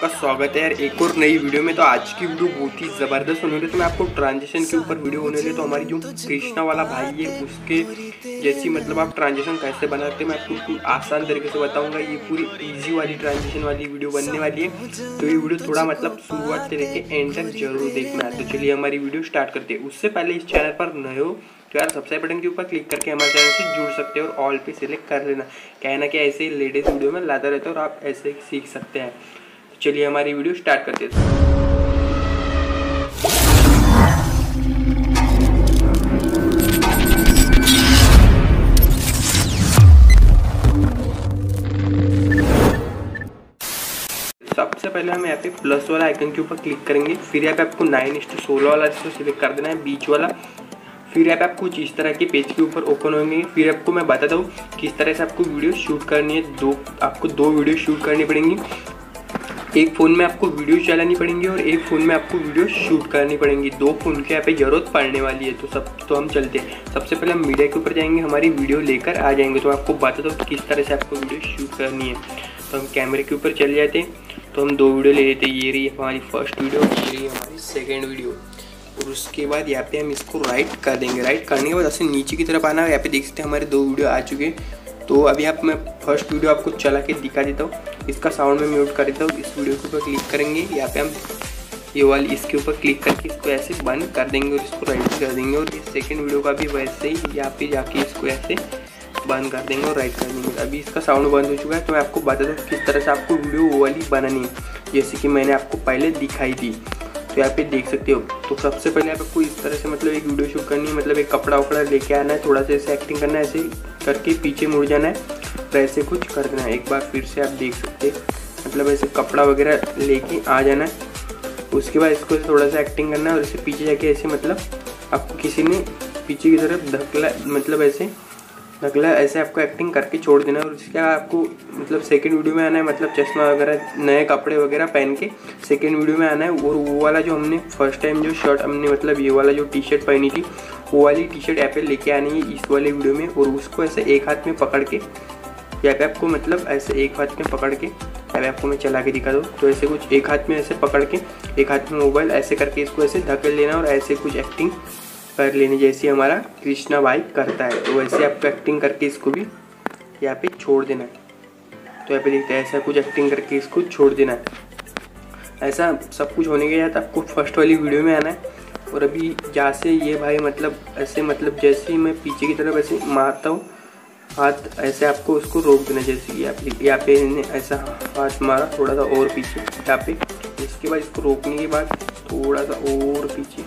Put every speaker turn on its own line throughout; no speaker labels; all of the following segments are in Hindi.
आपका स्वागत है यार एक और नई वीडियो में। तो आज की वीडियो बहुत ही ज़बरदस्त होने वाली है। तो मैं आपको ट्रांजिशन के ऊपर वीडियो होने वाली है। तो हमारी जो कृष्णा वाला भाई है उसके जैसी मतलब आप ट्रांजिशन कैसे बनाते हैं मैं आपको आसान तरीके से बताऊंगा। ये पूरी इजी वाली ट्रांजिशन वाली वीडियो बनने वाली है। तो ये वीडियो थोड़ा मतलब शुरुआत से लेके एंड तक जरूर देखना है। तो चलिए हमारी वीडियो स्टार्ट करते हैं। उससे पहले इस चैनल पर नए हो तो यार सब्सक्राइब बटन के ऊपर क्लिक करके हमारे चैनल से जुड़ सकते हैं और ऑल पे सिलेक्ट कर लेना। क्या है ना कि ऐसे ही लेटेस्ट वीडियो में लाता रहता है और आप ऐसे ही सीख सकते हैं। तो चलिए हमारी वीडियो स्टार्ट करते हैं। सबसे पहले हम यहाँ पे प्लस वाला आइकन के ऊपर क्लिक करेंगे। फिर यहाँ पे आपको 9:16 वाला इसको सिलेक्ट कर देना है, बीच वाला। फिर यहाँ पे आप कुछ इस तरह के पेज के ऊपर ओपन होंगे। फिर आपको मैं बताता हूँ किस तरह से आपको वीडियो शूट करनी है। आपको दो वीडियो शूट करनी पड़ेंगी। एक फ़ोन में आपको वीडियो चलानी पड़ेंगी और एक फ़ोन में आपको वीडियो शूट करनी पड़ेंगी। दो फ़ोन के यहाँ पे ज़रूरत पड़ने वाली है। तो हम चलते हैं। सबसे पहले हम मीडिया के ऊपर जाएंगे, हमारी वीडियो लेकर आ जाएंगे। तो आपको बताता हूँ किस तरह से आपको वीडियो शूट करनी है। तो हम कैमरे के ऊपर चले जाते हैं। तो हम दो वीडियो ले लेते हैं। ये रही हमारी फर्स्ट वीडियो, ये रही हमारी सेकेंड वीडियो। और उसके बाद यहाँ पे हम इसको राइट कर देंगे। राइट करने के बाद ऐसे नीचे की तरफ आना है। यहाँ पे देख सकते हैं हमारे दो वीडियो आ चुके हैं। तो अभी मैं फर्स्ट वीडियो आपको चला के दिखा देता हूँ। इसका साउंड में म्यूट कर देता हूँ। इस वीडियो के ऊपर क्लिक करेंगे। यहाँ पे हम ये वाली इसके ऊपर क्लिक करके इसको ऐसे बंद कर देंगे और इसको राइट कर देंगे। और इस सेकेंड वीडियो का भी वैसे ही यहाँ पे जाके इसको ऐसे बंद कर देंगे और राइट कर देंगे। अभी इसका साउंड बंद हो चुका है। तो मैं आपको बता दूँ किस तरह से आपको वीडियो वो वाली बनानी है, जैसे कि मैंने आपको पहले दिखाई थी। तो यहाँ पे देख सकते हो। तो सबसे पहले आपको इस तरह से मतलब एक वीडियो शूट करनी है। मतलब एक कपड़ा वपड़ा लेके आना है, थोड़ा सा ऐसे एक्टिंग करना है, ऐसे करके पीछे मुड़ जाना है और ऐसे कुछ कर देना है। एक बार फिर से आप देख सकते हैं, मतलब ऐसे कपड़ा वगैरह लेके आ जाना है। उसके बाद इसको थोड़ा सा एक्टिंग करना है और इसे पीछे जाके ऐसे मतलब आपको किसी ने पीछे की तरफ धकला, मतलब ऐसे धकला, ऐसे आपको एक्टिंग करके छोड़ देना है। और इसके बाद आपको मतलब सेकंड वीडियो में आना है, मतलब चश्मा वगैरह नए कपड़े वगैरह पहन के सेकंड वीडियो में आना है। और वो वाला जो हमने फर्स्ट टाइम जो शर्ट हमने मतलब ये वाला जो टी शर्ट पहनी थी वो वाली टी शर्ट यहाँ पे लेके आनी है इस वाले वीडियो में। और उसको ऐसे एक हाथ में पकड़ के यहाँ पे आपको मतलब ऐसे एक हाथ में पकड़ के यहाँ पे आपको मैं चला के दिखा दूँ। तो ऐसे कुछ एक हाथ में ऐसे पकड़ के एक हाथ में मोबाइल ऐसे करके इसको ऐसे धकेल लेना और ऐसे कुछ एक्टिंग कर लेनी जैसे हमारा कृष्णा भाई करता है। तो वैसे आपको एक्टिंग करके इसको भी यहाँ पे छोड़ देना है। तो यहाँ पे देखते हैं ऐसा कुछ एक्टिंग करके इसको छोड़ देना है। ऐसा सब कुछ होने के बाद आपको फर्स्ट वाली वीडियो में आना है। और अभी जहाँ से ये भाई मतलब ऐसे मतलब जैसे ही मैं पीछे की तरफ ऐसे मारता हूँ हाथ, ऐसे आपको उसको रोक देना। जैसे कि यहाँ पे ऐसा हाथ मारा थोड़ा सा और पीछे यहाँ पे। इसके बाद इसको रोकने के बाद थोड़ा सा और पीछे।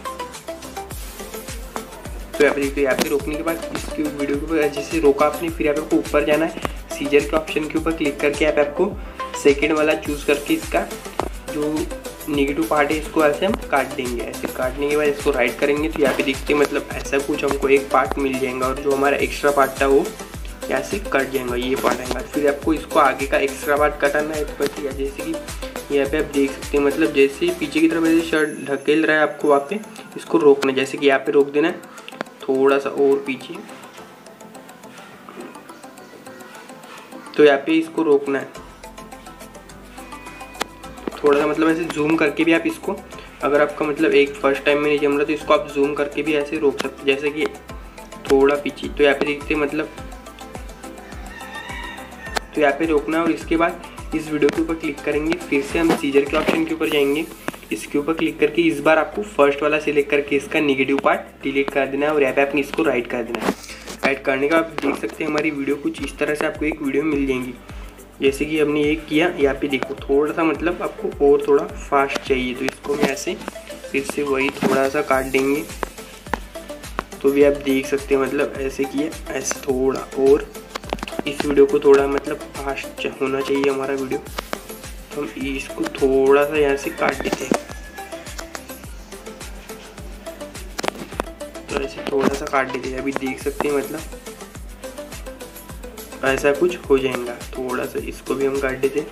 तो यहाँ पे देखते हैं, यहाँ पे रोकने के बाद इसकी वीडियो के ऊपर जैसे रोका आपने, फिर यहाँ पे आपको ऊपर जाना है। सीजर के ऑप्शन के ऊपर क्लिक करके यहाँ पे आपको सेकेंड वाला चूज़ करके इसका जो नेगेटिव पार्ट है इसको ऐसे हम काट देंगे। ऐसे काटने के बाद इसको राइट करेंगे। तो यहाँ पे देखते हैं मतलब ऐसा कुछ हमको एक पार्ट मिल जाएगा और जो हमारा एक्स्ट्रा पार्ट था वो यहाँ से कट जाएगा, ये पार्ट आएगा। फिर आपको इसको आगे का एक्स्ट्रा पार्ट कटाना है। तो जैसे कि यहाँ पे आप देख सकते हैं मतलब जैसे ही पीछे की तरफ ऐसे शर्ट ढकेल रहा है आपको वहाँ पे इसको रोकना है। जैसे कि यहाँ पे रोक देना है थोड़ा सा और पीछे। तो यहाँ पे इसको रोकना है थोड़ा सा, मतलब ऐसे जूम करके भी आप इसको, अगर आपका मतलब एक फर्स्ट टाइम में नहीं जम रहा तो इसको आप जूम करके भी ऐसे रोक सकते हैं, जैसे कि थोड़ा पीछे। तो यहाँ पे देखते हैं मतलब, तो यहाँ पे रोकना है। और इसके बाद इस वीडियो के ऊपर क्लिक करेंगे। फिर से हम सीजर के ऑप्शन के ऊपर जाएंगे। इसके ऊपर क्लिक करके इस बार आपको फर्स्ट वाला सिलेक्ट करके इसका नेगेटिव पार्ट डिलीट कर देना है और यहाँ पे आपने इसको राइट कर देना है। राइट करने का आप देख सकते हैं हमारी वीडियो कुछ इस तरह से आपको एक वीडियो मिल जाएंगी। जैसे कि हमने एक किया, यहाँ पे देखो थोड़ा सा मतलब आपको और थोड़ा फास्ट चाहिए। तो इसको हम ऐसे फिर से वही थोड़ा सा काट देंगे। तो भी आप देख सकते हैं मतलब ऐसे किया, ऐसे थोड़ा और इस वीडियो को थोड़ा मतलब फास्ट होना चाहिए हमारा वीडियो। तो हम इसको थोड़ा सा यहाँ से काट देते हैं। तो ऐसे थोड़ा सा काट देते हैं। अभी देख सकते हैं मतलब ऐसा कुछ हो जाएगा। थोड़ा सा इसको भी हम काट देते हैं।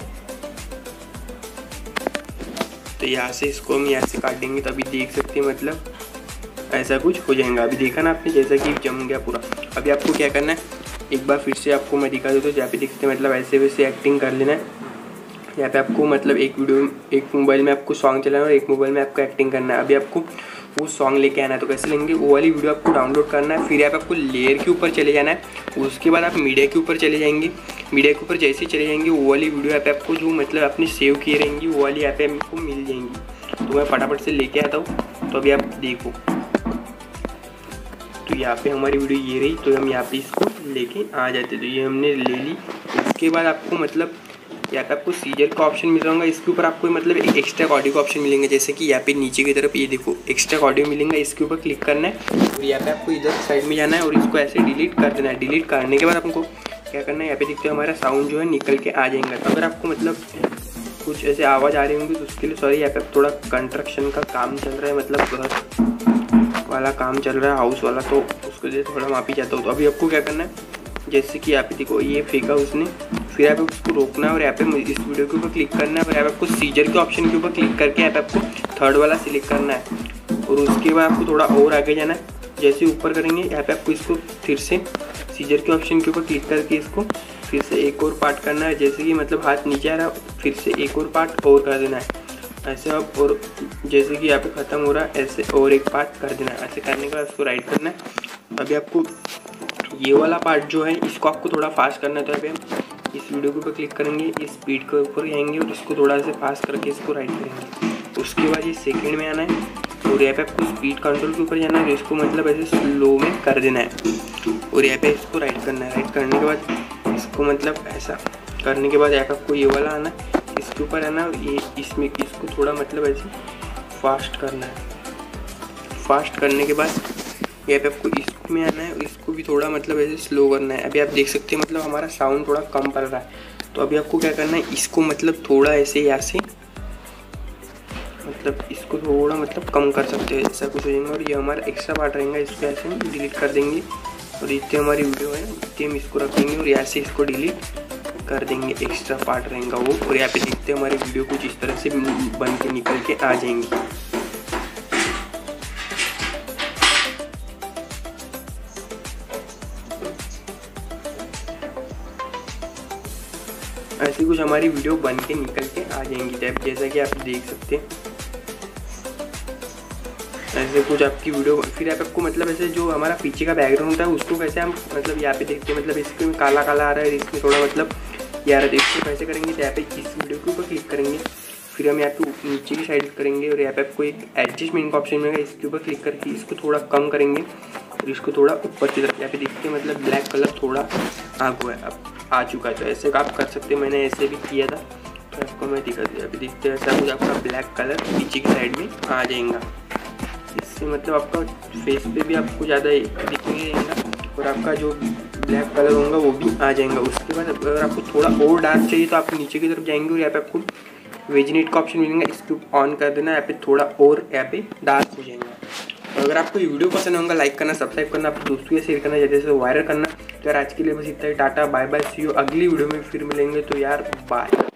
तो यहाँ से इसको हम यहाँ से काट देंगे। तो अभी देख सकते हैं मतलब ऐसा कुछ हो जाएगा। अभी देखा ना आपने जैसा कि जम गया पूरा। अभी आपको क्या करना है, एक बार फिर से आपको मैं दिखा देता हूँ। जहाँ पे देखते हैं मतलब ऐसे वैसे एक्टिंग कर लेना है। यहाँ पे आपको मतलब एक मोबाइल में आपको सॉन्ग चलाना है और एक मोबाइल में आपको एक्टिंग करना है। अभी आपको वो सॉन्ग लेके आना है, तो कैसे लेंगे, वो वाली वीडियो आपको डाउनलोड करना है। फिर यहाँ पे आपको लेयर के ऊपर चले जाना है। उसके बाद आप मीडिया के ऊपर चले जाएंगे। मीडिया के ऊपर जैसे ही चले जाएंगे वो वाली वीडियो यहाँ पे आपको जो मतलब आपने सेव किए रहेंगी वो वाली यहाँ पे आपको मिल जाएंगी। तो मैं फटाफट से लेके आता हूँ। तो अभी आप देखो, तो यहाँ पे हमारी वीडियो ये रही। तो हम यहाँ पे इसको लेके आ जाते, तो ये हमने ले ली। उसके बाद आपको मतलब यहाँ पे आपको सीजर का ऑप्शन मिल रहा होगा। इसके ऊपर आपको मतलब एक एक्स्ट्रा ऑडियो का ऑप्शन मिलेंगे, जैसे कि यहाँ पे नीचे की तरफ ये देखो एक्स्ट्रा ऑडियो मिलेंगे। इसके ऊपर क्लिक करना है और यहाँ पे आपको इधर साइड में जाना है और इसको ऐसे डिलीट कर देना है। डिलीट करने के बाद आपको क्या करना है, यहाँ पे देखते हो हमारा साउंड जो है निकल के आ जाएगा। तो अगर आपको मतलब कुछ ऐसे आवाज़ आ रही होंगी तो उसके लिए सॉरी, यहाँ पे थोड़ा कंस्ट्रक्शन का काम चल रहा है, मतलब घर वाला काम चल रहा है, हाउस वाला, तो उसके लिए थोड़ा माफी चाहता हूँ। तो अभी आपको क्या करना है, जैसे कि यहाँ पे देखो ये फेंका उसने, फिर यहाँ पे उसको रोकना है और यहाँ पे इस वीडियो के ऊपर क्लिक करना है और यहाँ पे आपको सीजर के ऑप्शन के ऊपर क्लिक करके यहाँ पे आपको थर्ड वाला सिलेक्ट करना है। और उसके बाद आपको थोड़ा और आगे जाना है। जैसे ऊपर करेंगे यहाँ पे आपको इसको फिर से सीजर के ऑप्शन के ऊपर क्लिक करके इसको फिर से एक और पार्ट करना है। जैसे कि मतलब हाथ नीचे आ रहा है, फिर से एक और पार्ट और कर देना है ऐसे अब। और जैसे कि यहाँ पे ख़त्म हो रहा है ऐसे और एक पार्ट कर देना है। ऐसे करने के बाद उसको राइट करना है। अभी आपको ये वाला पार्ट जो है इसको आपको थोड़ा फास्ट करना है। तो अभी हम इस वीडियो के ऊपर क्लिक करेंगे, इस स्पीड के ऊपर आएंगे और इसको थोड़ा सा फास्ट करके इसको राइट करेंगे। उसके बाद ये सेकंड में आना है और यहाँ पे आपको स्पीड कंट्रोल के ऊपर जाना है, इसको मतलब ऐसे स्लो में कर देना है और यहाँ पे इसको राइट करना है। राइट करने के बाद इसको मतलब ऐसा करने के बाद यहाँ पे आपको ये वाला आना है, इसके ऊपर आना है, ये इसमें इसको थोड़ा मतलब ऐसे फास्ट करना है। फास्ट करने के बाद यहाँ पे आपको इसमें आना है, इसको भी थोड़ा मतलब ऐसे स्लो करना है। अभी आप देख सकते हैं मतलब हमारा साउंड थोड़ा कम पड़ रहा है। तो अभी आपको क्या करना है, इसको मतलब थोड़ा ऐसे यहाँ से मतलब इसको थोड़ा मतलब कम कर सकते हैं, ऐसा कुछ हो जाएगा। और ये हमारा एक्स्ट्रा पार्ट रहेगा, इसको ऐसे हम डिलीट कर देंगे और इतने हमारी वीडियो है इतने हम इसको रखेंगे और यहाँ से इसको डिलीट कर देंगे, एक्स्ट्रा पार्ट रहेगा वो। और यहाँ पे देखते हैं हमारी वीडियो कुछ इस तरह से बन के निकल के आ जाएंगी। ऐसी कुछ हमारी वीडियो बन के निकल के आ जाएंगी टैब, जैसा कि आप देख सकते हैं ऐसे कुछ आपकी वीडियो। फिर आप आपको मतलब ऐसे जो हमारा पीछे का बैकग्राउंड होता है उसको कैसे हम मतलब यहाँ पे देखते हैं, मतलब इसमें काला काला आ रहा है, इसमें थोड़ा मतलब यार देखते कैसे करेंगे। तो यहाँ पे इस वीडियो के ऊपर क्लिक करेंगे, फिर हम यहाँ पे नीचे की साइड करेंगे और यहाँ पे आपको एक एडजस्टमेंट का ऑप्शन मिलेगा, इसके ऊपर क्लिक करके इसको थोड़ा कम करेंगे और इसको थोड़ा ऊपर की तरफ यहाँ पे देखते हैं मतलब ब्लैक कलर थोड़ा आगू है, अब आ चुका है। तो ऐसे आप कर सकते हैं, मैंने ऐसे भी किया था तो आपको मैं दिखा दिया। अभी देखते हैं ऐसा कुछ आपका ब्लैक कलर पीछे की साइड में आ जाएगा। इससे मतलब आपका फेस पे भी आपको ज़्यादा दिखने रहेगा और आपका जो ब्लैक कलर होगा वो भी आ जाएगा। उसके बाद अगर आपको थोड़ा और डार्क चाहिए तो आप नीचे की तरफ जाएंगे और यहाँ पे आपको वेजिनेट का ऑप्शन मिलेगा, इसको ऑन कर देना। यहाँ पे थोड़ा और यहाँ पे डार्क हो जाएगा। और अगर आपको ये वीडियो पसंद होगा लाइक करना, सब्सक्राइब करना, अपने दोस्तों से शेयर करना, जैसे से वायरल करना। तो यार आज के लिए बस इतना ही, tata bye bye, see you अगली वीडियो में फिर मिलेंगे। तो यार बाय।